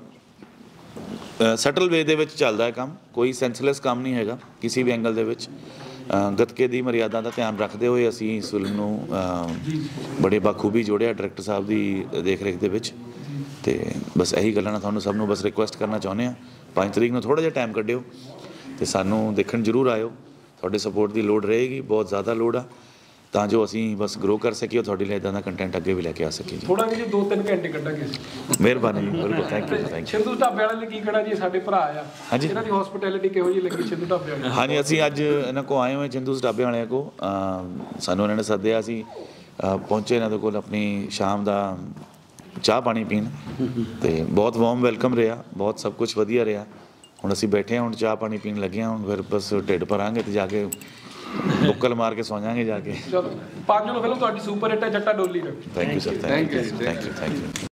[SPEAKER 2] ਸਟਲ ਵੇ ਦੇ ਵਿੱਚ ਚੱਲਦਾ ਹੈ ਕੰਮ, ਕੋਈ ਸੈਂਸਲੈਸ ਕੰਮ ਨਹੀਂ ਹੈਗਾ ਕਿਸੇ ਵੀ ਐਂਗਲ ਦੇ ਵਿੱਚ। ਗੱਤਕੇ ਦੀ ਮਰਿਆਦਾ ਦਾ ਧਿਆਨ ਰੱਖਦੇ ਹੋਏ ਅਸੀਂ ਇਸ ਫਿਲਮ ਨੂੰ ਬੜੇ ਬਾਖੂਬੀ ਜੋੜਿਆ ਡਾਇਰੈਕਟਰ ਸਾਹਿਬ ਦੀ ਦੇਖ ਰੇਖ ਦੇ ਵਿੱਚ। ਅਤੇ ਬਸ ਇਹੀ ਗੱਲਾਂ ਨਾਲ ਤੁਹਾਨੂੰ ਸਭ ਨੂੰ ਬਸ ਰਿਕੁਐਸਟ ਕਰਨਾ ਚਾਹੁੰਦੇ ਹਾਂ, ਪੰਜ ਤਰੀਕ ਨੂੰ ਥੋੜ੍ਹਾ ਜਿਹਾ ਟਾਈਮ ਕੱਢਿਓ ਅਤੇ ਸਾਨੂੰ ਦੇਖਣ ਜ਼ਰੂਰ ਆਇਓ। ਤੁਹਾਡੇ ਸਪੋਰਟ ਦੀ ਲੋੜ ਰਹੇਗੀ, ਬਹੁਤ ਜ਼ਿਆਦਾ ਲੋੜ ਆ, ਤਾਂ ਜੋ ਅਸੀਂ ਬਸ ਗਰੋ ਕਰ ਸਕੀਏ, ਤੁਹਾਡੇ ਲਈ ਇੱਦਾਂ ਦਾ ਕੰਟੈਂਟ ਅੱਗੇ ਵੀ ਲੈ ਕੇ ਆ ਸਕੀਏ ਜੀ।
[SPEAKER 1] ਥੋੜ੍ਹਾ ਜਿਹਾ ਦੋ ਤਿੰਨ ਘੰਟੇ ਕੱਢਾਂਗੇ।
[SPEAKER 2] ਮਿਹਰਬਾਨੀ ਜੀ, ਬਿਲਕੁਲ, thank you thank you.
[SPEAKER 1] Sindhu ਢਾਬੇ ਵਾਲੇ ਨੇ ਕੀ ਕਹਿਣਾ ਜੀ? ਸਾਡੇ ਭਰਾ ਆ,
[SPEAKER 2] ਹਾਂਜੀ,
[SPEAKER 1] ਇਹਨਾਂ ਦੀ ਹੌਸਪਿਟੈਲਿਟੀ ਕਿਹੋ ਜਿਹੀ ਲੱਗੀ ਸਿੰਧੂ ਢਾਬੇ ਵਾਲੇ?
[SPEAKER 2] ਹਾਂਜੀ, ਅਸੀਂ ਅੱਜ ਇਹਨਾਂ ਕੋਲ ਆਏ ਹੋਏ ਸਿੰਧੂ ਢਾਬੇ ਵਾਲਿਆਂ ਕੋਲ। ਸਾਨੂੰ ਇਹਨਾਂ ਨੇ ਸੱਦਿਆ, ਅਸੀਂ ਪਹੁੰਚੇ ਇਹਨਾਂ ਦੇ ਕੋਲ ਆਪਣੀ ਸ਼ਾਮ ਦਾ ਚਾਹ ਪਾਣੀ ਪੀਣ, ਅਤੇ ਬਹੁਤ ਵਾਰਮ ਵੈਲਕਮ ਰਿਹਾ, ਬਹੁਤ ਸਭ ਕੁਛ ਵਧੀਆ ਰਿਹਾ। ਹੁਣ ਅਸੀਂ ਬੈਠੇ ਹਾਂ, ਹੁਣ ਚਾਹ ਪਾਣੀ ਪੀਣ ਲੱਗੇ ਹਾਂ, ਹੁਣ ਫਿਰ ਬਸ ਢਿੱਡ ਭਰਾਂਗੇ ਅਤੇ ਜਾ ਕੇ ਬੁੱਕਲ ਮਾਰ ਕੇ ਸੌਂ ਜਾਵਾਂਗੇ ਜਾ ਕੇ।
[SPEAKER 1] ਚਲੋ, ਪੰਜ ਨੂੰ ਫਿਲਮ ਤੁਹਾਡੀ ਸੁਪਰ ਹਿੱਟ ਹੈ Jatta Doli.
[SPEAKER 2] Thank you sir, thank you thank you thank you.